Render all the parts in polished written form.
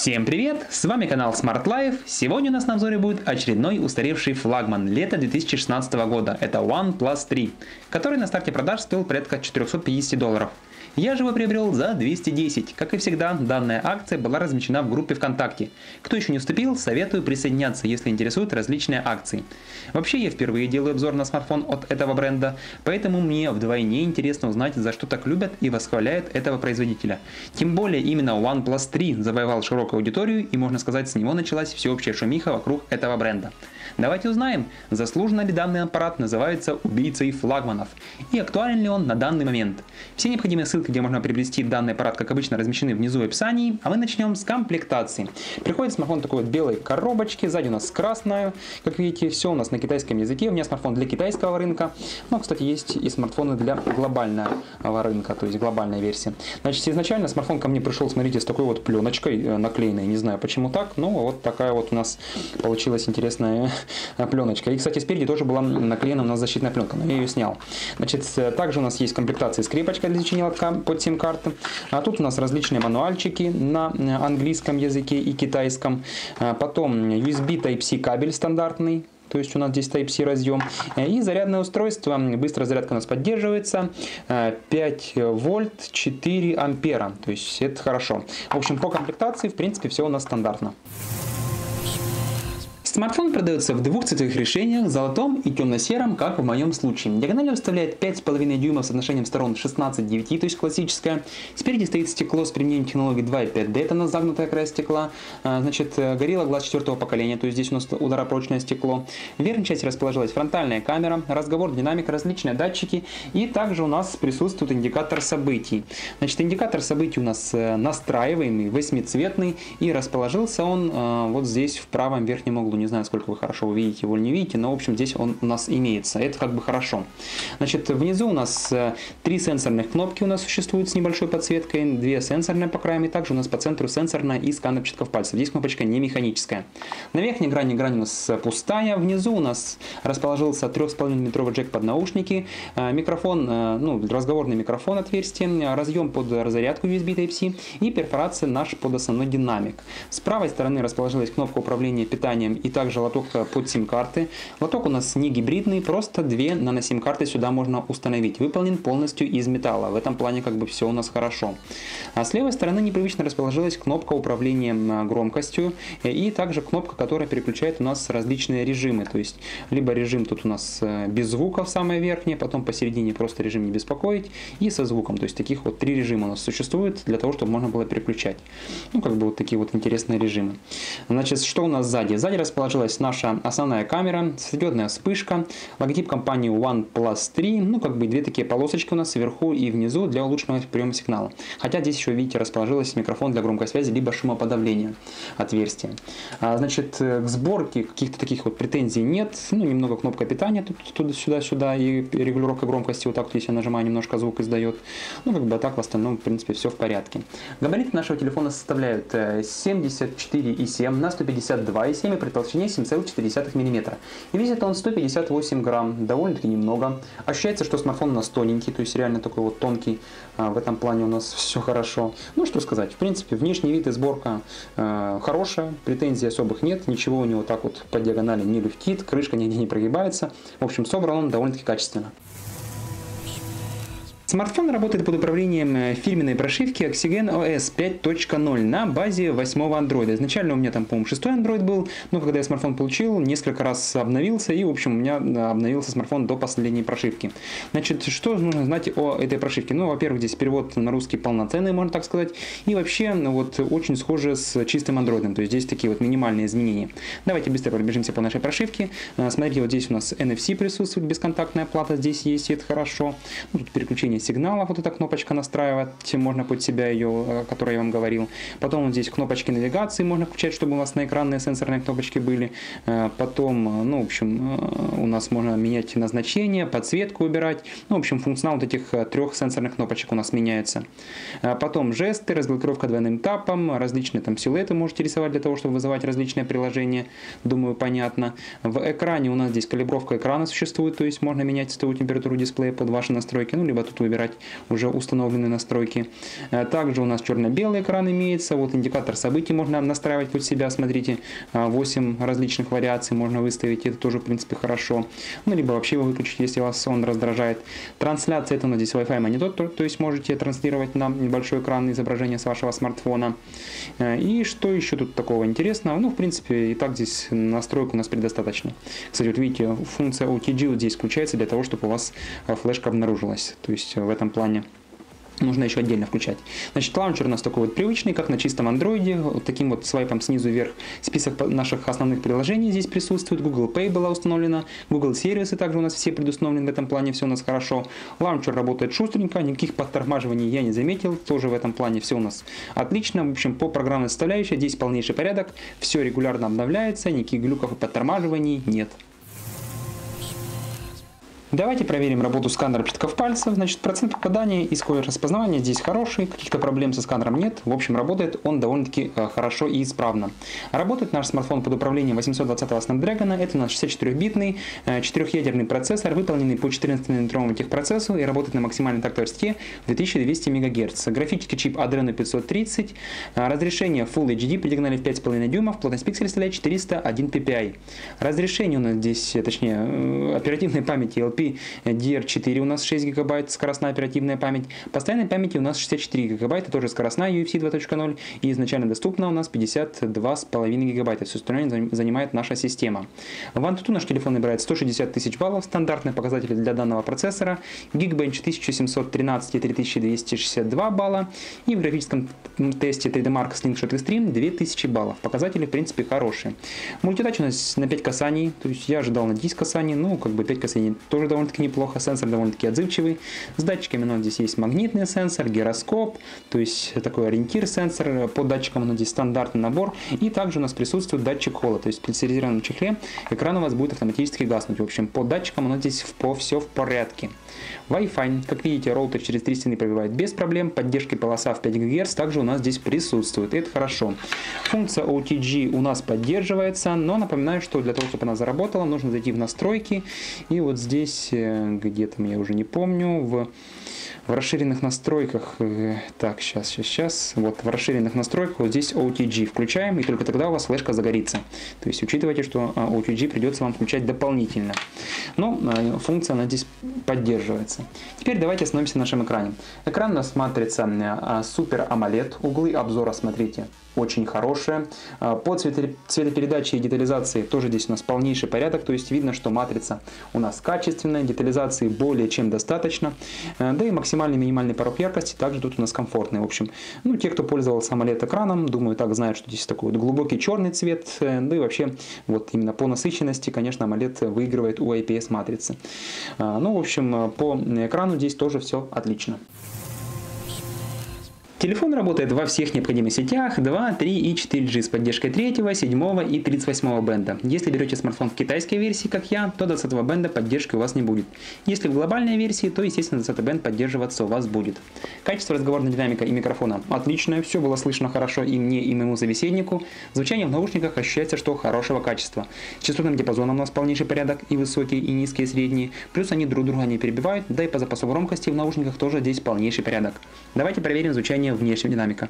Всем привет! С вами канал Smart Life. Сегодня у нас на обзоре будет очередной устаревший флагман лета 2016 года. Это OnePlus 3, который на старте продаж стоил порядка $450. Я же его приобрел за 210. Как и всегда, данная акция была размещена в группе ВКонтакте. Кто еще не вступил, советую присоединяться, если интересуют различные акции. Вообще, я впервые делаю обзор на смартфон от этого бренда, поэтому мне вдвойне интересно узнать, за что так любят и восхваляют этого производителя. Тем более, именно OnePlus 3 завоевал широкую аудиторию, и можно сказать, с него началась всеобщая шумиха вокруг этого бренда. Давайте узнаем, заслуженно ли данный аппарат называется убийцей флагманов и актуален ли он на данный момент. Все необходимые ссылки, где можно приобрести данный аппарат, как обычно, размещены внизу в описании, а мы начнем с комплектации. Приходит смартфон в такой вот белой коробочке, сзади у нас красная, как видите, все у нас на китайском языке, у меня смартфон для китайского рынка, но, кстати, есть и смартфоны для глобального рынка, то есть глобальная версия. Значит, изначально смартфон ко мне пришел, смотрите, с такой вот пленочкой наклеенной, не знаю почему так, но вот такая вот у нас получилась интересная пленочка. И, кстати, спереди тоже была наклеена у нас защитная пленка, но я ее снял. Значит, также у нас есть комплектация скрепочка для извлечения лотка под сим-карты. А тут у нас различные мануальчики на английском языке и китайском. Потом USB Type-C кабель стандартный. То есть у нас здесь Type-C разъем. И зарядное устройство. Быстрая зарядка у нас поддерживается. 5 вольт, 4 ампера. То есть это хорошо. В общем, по комплектации, в принципе, все у нас стандартно. Смартфон продается в двух цветовых решениях, золотом и темно-сером, как в моем случае. Диагональ выставляет 5,5 дюймов с отношением сторон 16:9, то есть классическая. Спереди стоит стекло с применением технологии 2.5D, это у нас загнутая край стекла. Значит, Gorilla Glass 4-го поколения, то есть здесь у нас ударопрочное стекло. В верхней части расположилась фронтальная камера, разговор, динамик, различные датчики. И также у нас присутствует индикатор событий. Значит, индикатор событий у нас настраиваемый, 8-цветный, и расположился он вот здесь в правом верхнем углу. Не знаю, сколько вы хорошо увидите его или не видите, но в общем здесь он у нас имеется. Это как бы хорошо. Значит, внизу у нас 3 сенсорных кнопки у нас существуют с небольшой подсветкой, 2 сенсорные по краям, и также у нас по центру сенсорная и скан отпечатков пальцев. Здесь кнопочка не механическая. На верхней грани у нас пустая, внизу у нас расположился 3,5 метровый джек под наушники, микрофон, разговорный микрофон отверстие, разъем под зарядку USB Type-C и перфорация наш под основной динамик. С правой стороны расположилась кнопка управления питанием и также лоток под сим-карты. Лоток у нас не гибридный, просто 2 нано-сим-карты сюда можно установить. Выполнен полностью из металла. В этом плане как бы все у нас хорошо. А с левой стороны непривычно расположилась кнопка управления громкостью и также кнопка, которая переключает у нас различные режимы. То есть либо режим тут у нас без звука в самой верхней, потом посередине просто режим не беспокоить и со звуком. То есть таких вот 3 режима у нас существует для того, чтобы можно было переключать. Ну как бы вот такие вот интересные режимы. Значит, что у нас сзади? Сзади расположилась наша основная камера, светодиодная вспышка, логотип компании OnePlus 3, ну как бы 2 такие полосочки у нас сверху и внизу для улучшенного приема сигнала. Хотя здесь еще, видите, расположился микрофон для громкой связи, либо шумоподавления отверстия. Значит, к сборке каких-то таких вот претензий нет, немного кнопка питания туда-сюда и регулировка громкости, вот так вот, если я нажимаю, немножко звук издает. Ну как бы так в остальном, в принципе, все в порядке. Габариты нашего телефона составляют 74,7 на 152,7 и при толщине 7,4 мм. И весит он 158 грамм, довольно-таки немного. Ощущается, что смартфон у нас тоненький, то есть реально такой вот тонкий. В этом плане у нас все хорошо. Ну что сказать, в принципе, внешний вид и сборка хорошая, претензий особых нет, ничего у него так вот по диагонали не люфтит, крышка нигде не прогибается. В общем, собран он довольно-таки качественно. Смартфон работает под управлением фирменной прошивки Oxygen OS 5.0 на базе 8-го Android. Изначально у меня там, по-моему, 6-й Android был, но когда я смартфон получил, несколько раз обновился, и, в общем, у меня обновился смартфон до последней прошивки. Значит, что нужно знать о этой прошивке? Ну, во-первых, здесь перевод на русский полноценный, можно так сказать, и вообще, вот, очень схоже с чистым Android, то есть здесь такие вот минимальные изменения. Давайте быстро пробежимся по нашей прошивке. Смотрите, вот здесь у нас NFC присутствует, бесконтактная плата здесь есть, и это хорошо. Ну, тут переключение сигналов, вот эта кнопочка настраивать, можно под себя ее, о которой я вам говорил. Потом вот здесь кнопочки навигации можно включать, чтобы у вас на экранные сенсорные кнопочки были. Потом, в общем, у нас можно менять назначение, подсветку убирать. В общем, функционал вот этих 3 сенсорных кнопочек у нас меняется. Потом жесты, разблокировка двойным тапом, различные там силуэты можете рисовать для того, чтобы вызывать различные приложения. Думаю, понятно. В экране у нас здесь калибровка экрана существует, то есть можно менять цветовую температуру дисплея под ваши настройки, либо тут выбирать уже установленные настройки. Также у нас черно-белый экран имеется. Вот индикатор событий можно настраивать под себя. Смотрите, 8 различных вариаций можно выставить. Это тоже, в принципе, хорошо. Ну, либо вообще его выключить, если вас он раздражает. Трансляция — это у нас здесь Wi-Fi монитор, то есть можете транслировать на небольшой экран изображение с вашего смартфона. И что еще тут такого интересного? Ну, в принципе, и так здесь настроек у нас предостаточно. Кстати, вот видите, функция OTG вот здесь включается для того, чтобы у вас флешка обнаружилась. То есть в этом плане нужно еще отдельно включать. Значит, лаунчер у нас такой вот привычный, как на чистом андроиде. Вот таким вот свайпом снизу вверх список наших основных приложений здесь присутствует. Google Pay была установлена, Google сервисы также у нас все предустановлены в этом плане, все у нас хорошо. Лаунчер работает шустренько, никаких подтормаживаний я не заметил. Тоже в этом плане все у нас отлично. В общем, по программной составляющей здесь полнейший порядок. Все регулярно обновляется, никаких глюков и подтормаживаний нет. Давайте проверим работу сканера отпечатков пальцев. Значит, процент попадания и скорость распознавания здесь хороший, каких-то проблем со сканером нет. В общем, работает он довольно-таки хорошо и исправно. Работает наш смартфон под управлением 820-го Snapdragon. Это у нас 64-битный 4-ядерный процессор, выполненный по 14-нанометровому техпроцессу и работает на максимальной тактовой частоте 2200 МГц. Графический чип Adreno 530, разрешение Full HD по диагонали в 5,5 дюймов, плотность пикселей составляет 401 ppi. Разрешение у нас здесь, точнее, оперативной памяти LP DDR4 у нас 6 гигабайт, скоростная оперативная память. Постоянной памяти у нас 64 гигабайта, тоже скоростная UFC 2.0. И изначально доступна у нас 52,5 гигабайта. Все остальное занимает наша система. В Antutu наш телефон набирает 160 тысяч баллов. Стандартный показатель для данного процессора. Geekbench 1713 и 3262 балла. И в графическом тесте 3D Mark Slingshot Extreme 2000 баллов. Показатели, в принципе, хорошие. Мультитач у нас на 5 касаний. То есть я ожидал на 10 касаний. Ну, как бы 5 касаний тоже довольно-таки неплохо. Сенсор довольно-таки отзывчивый. С датчиками у нас здесь есть магнитный сенсор, гироскоп, то есть такой ориентир-сенсор. По датчикам у нас здесь стандартный набор. И также у нас присутствует датчик холла. То есть в специализированном чехле экран у вас будет автоматически гаснуть. В общем, по датчикам у нас здесь все в порядке. Wi-Fi, как видите, роутер через 3 стены пробивает без проблем. Поддержка полоса в 5 ГГц также у нас здесь присутствует. Это хорошо. Функция OTG у нас поддерживается, но напоминаю, что для того, чтобы она заработала, нужно зайти в настройки. И вот здесь, где-то я уже не помню, в расширенных настройках, так, сейчас, вот в расширенных настройках вот здесь OTG включаем, и только тогда у вас флешка загорится. То есть учитывайте, что OTG придется вам включать дополнительно. Но функция она здесь поддерживается. Теперь давайте остановимся на нашем экране. Экран у нас матрица Super AMOLED, углы обзора, смотрите, очень хорошие. По цветопередаче и детализации тоже здесь у нас полнейший порядок, то есть видно, что матрица у нас качественная, детализации более чем достаточно, да и максимальный минимальный порог яркости также тут у нас комфортный. В общем, ну, те, кто пользовался AMOLED экраном, думаю, так знают, что здесь такой вот глубокий черный цвет, да и вообще вот именно по насыщенности, конечно, AMOLED выигрывает у IPS матрицы. Ну, в общем, по экрану здесь тоже все отлично. Телефон работает во всех необходимых сетях 2, 3 и 4G с поддержкой 3, 7 и 38 бенда. Если берете смартфон в китайской версии, как я, то 20 бенда поддержки у вас не будет. Если в глобальной версии, то, естественно, 20 бенд поддерживаться у вас будет. Качество разговорной динамика и микрофона отличное, все было слышно хорошо и мне, и моему собеседнику. Звучание в наушниках ощущается, что хорошего качества. С частотным диапазоном у нас полнейший порядок, и высокие, и низкие, и средние. Плюс они друг друга не перебивают, да и по запасу громкости в наушниках тоже здесь полнейший порядок. Давайте проверим звучание внешнего динамика.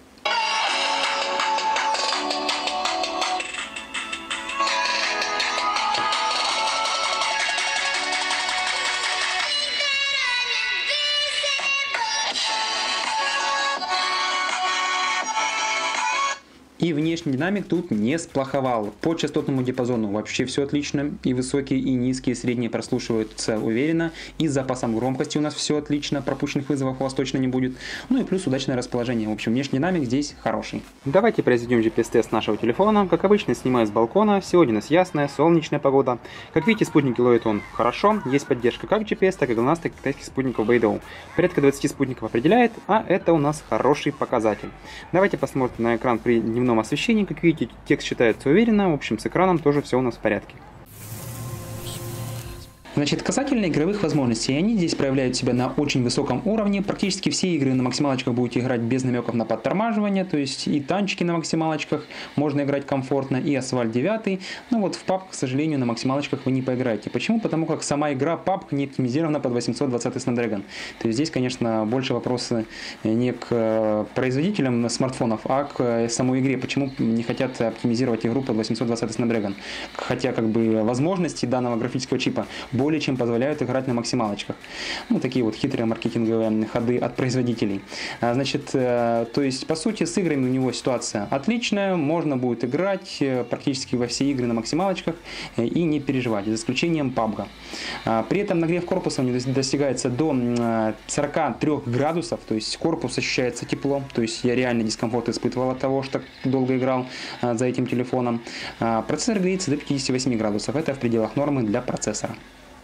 И внешний динамик тут не сплоховал. По частотному диапазону вообще все отлично. И высокие, и низкие, и средние прослушиваются уверенно. И с запасом громкости у нас все отлично. Пропущенных вызовов у вас точно не будет. Ну и плюс удачное расположение. В общем, внешний динамик здесь хороший. Давайте произведем GPS-тест нашего телефона. Как обычно, снимаю с балкона. Сегодня у нас ясная, солнечная погода. Как видите, спутники ловят он хорошо. Есть поддержка как GPS, так и GLONASS, так и китайских спутников Beidou. Порядка 20 спутников определяет, а это у нас хороший показатель. Давайте посмотрим на экран при дневном освещении. Как видите, текст читается уверенно. В общем, с экраном тоже все у нас в порядке. Значит, касательно игровых возможностей, они здесь проявляют себя на очень высоком уровне. Практически все игры на максималочках будете играть без намеков на подтормаживание, то есть и танчики на максималочках можно играть комфортно, и Асфальт 9. Но вот в PUBG, к сожалению, на максималочках вы не поиграете. Почему? Потому как сама игра PUBG не оптимизирована под 820 Snapdragon. То есть здесь, конечно, больше вопросы не к производителям смартфонов, а к самой игре. Почему не хотят оптимизировать игру под 820 Snapdragon? Хотя как бы возможности данного графического чипа более чем позволяют играть на максималочках. Ну, такие вот хитрые маркетинговые ходы от производителей. Значит, то есть, по сути, с играми у него ситуация отличная, можно будет играть практически во все игры на максималочках и не переживать, за исключением PUBG. При этом нагрев корпуса у него достигается до 43 градусов, то есть корпус ощущается тепло, то есть я реально дискомфорт испытывал от того, что долго играл за этим телефоном. Процессор греется до 58 градусов, это в пределах нормы для процессора.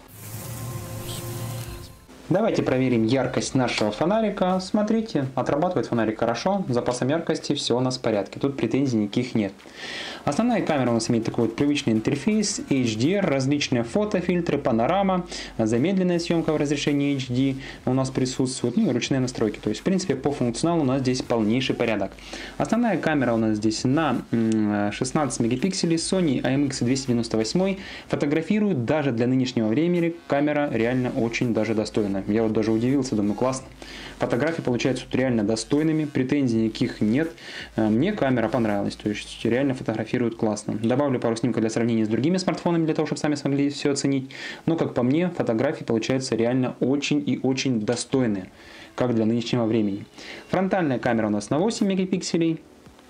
Давайте проверим яркость нашего фонарика. Смотрите, отрабатывает фонарик хорошо, с запасом яркости все у нас в порядке, тут претензий никаких нет. Основная камера у нас имеет такой вот привычный интерфейс, HDR, различные фотофильтры, панорама, замедленная съемка в разрешении HD у нас присутствует, ну и ручные настройки. То есть, в принципе, по функционалу у нас здесь полнейший порядок. Основная камера у нас здесь на 16 мегапикселей, Sony IMX298, фотографирует даже для нынешнего времени, камера реально очень даже достойная. Я вот даже удивился, думаю, классно. Фотографии получаются тут реально достойными, претензий никаких нет. Мне камера понравилась, то есть реально фотографирует классно. Добавлю пару снимков для сравнения с другими смартфонами, для того, чтобы сами смогли все оценить. Но, как по мне, фотографии получаются реально очень и очень достойные, как для нынешнего времени. Фронтальная камера у нас на 8 мегапикселей.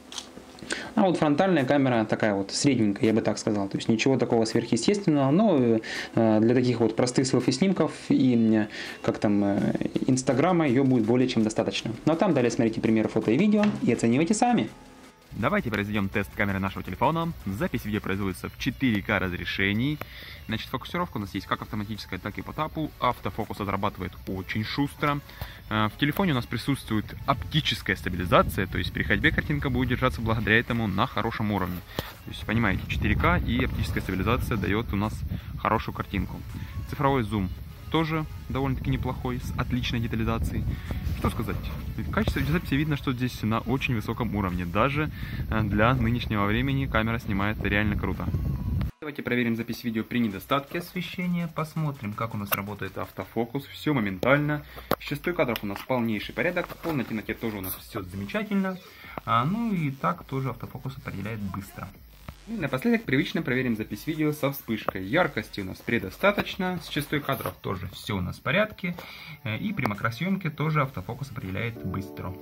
А вот фронтальная камера такая вот средненькая, я бы так сказал. То есть ничего такого сверхъестественного, но для таких вот простых селфи-снимков и как там Инстаграма ее будет более чем достаточно. Ну а там далее смотрите примеры фото и видео и оценивайте сами. Давайте произведем тест камеры нашего телефона. Запись видео производится в 4К разрешении. Значит, фокусировка у нас есть как автоматическая, так и по тапу. Автофокус отрабатывает очень шустро. В телефоне у нас присутствует оптическая стабилизация, то есть при ходьбе картинка будет держаться благодаря этому на хорошем уровне. То есть, понимаете, 4К и оптическая стабилизация дает у нас хорошую картинку. Цифровой зум тоже довольно-таки неплохой, с отличной детализацией. Что сказать? В качестве записи видно, что здесь на очень высоком уровне. Даже для нынешнего времени камера снимает реально круто. Давайте проверим запись видео при недостатке освещения. Посмотрим, как у нас работает автофокус. Все моментально. С частотой кадров у нас полнейший порядок. В полной темноте тоже у нас все замечательно. Ну и так тоже автофокус определяет быстро. И напоследок привычно проверим запись видео со вспышкой. Яркости у нас предостаточно, с частотой кадров тоже все у нас в порядке. И при макросъемке тоже автофокус определяет быстро.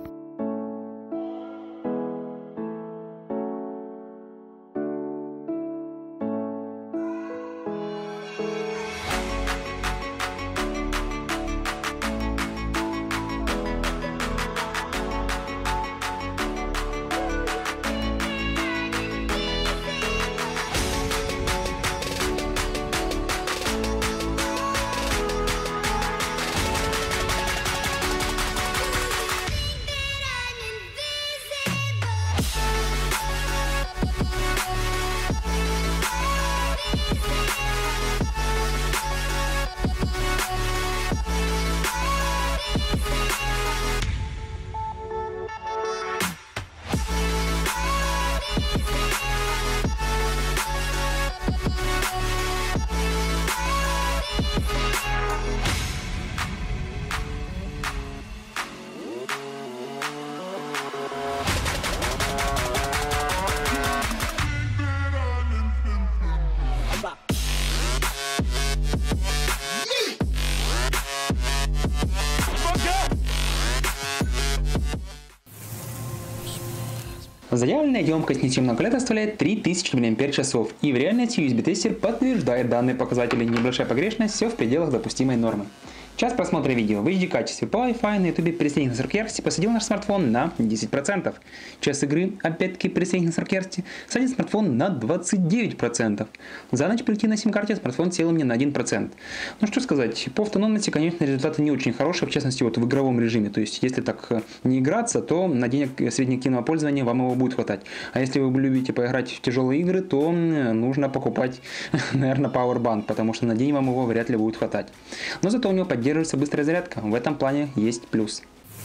Заявленная емкость несъемного лета составляет 3000 мАч, и в реальности USB-тестер подтверждает данные показатели. Небольшая погрешность, все в пределах допустимой нормы. Час просмотра видео в HD качестве по Wi-Fi на YouTube при средних настройках яркости посадил наш смартфон на 10%. Час игры, опять-таки при средних настройках яркости, садит смартфон на 29%. За ночь прийти на сим-карте смартфон сел мне на 1%. Ну что сказать, по автономности, конечно, результаты не очень хорошие, в частности вот в игровом режиме. То есть, если так не играться, то на день среднеактивного пользования вам его будет хватать. А если вы любите поиграть в тяжелые игры, то нужно покупать, наверное, Powerbank, потому что на день вам его вряд ли будет хватать. Но зато у него поддерживается быстрая зарядка, в этом плане есть плюс.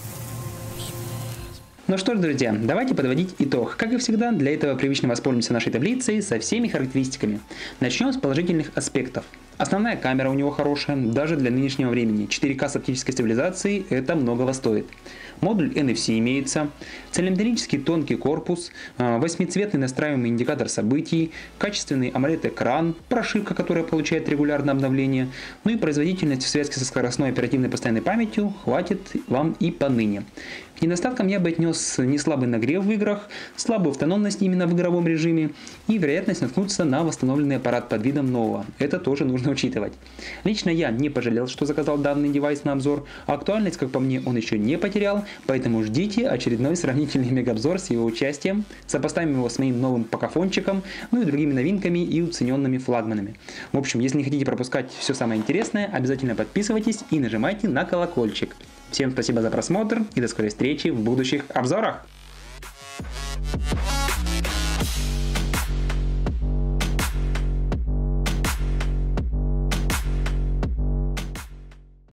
Ну что ж, друзья, давайте подводить итог. Как и всегда, для этого привычно воспользуемся нашей таблицей со всеми характеристиками. Начнем с положительных аспектов. Основная камера у него хорошая, даже для нынешнего времени. 4К с оптической стабилизацией – это многого стоит. Модуль NFC имеется, цилиндрический тонкий корпус, 8-цветный настраиваемый индикатор событий, качественный AMOLED-экран, прошивка, которая получает регулярное обновление, ну и производительность в связке со скоростной оперативной постоянной памятью хватит вам и поныне. К недостаткам я бы отнес неслабый нагрев в играх, слабую автономность именно в игровом режиме и вероятность наткнуться на восстановленный аппарат под видом нового. Это тоже нужно учитывать. Лично я не пожалел, что заказал данный девайс на обзор. Актуальность, как по мне, он еще не потерял, поэтому ждите очередной сравнительный мегаобзор с его участием. Сопоставим его с моим новым покафончиком, ну и другими новинками и уцененными флагманами. В общем, если не хотите пропускать все самое интересное, обязательно подписывайтесь и нажимайте на колокольчик. Всем спасибо за просмотр и до скорой встречи в будущих обзорах!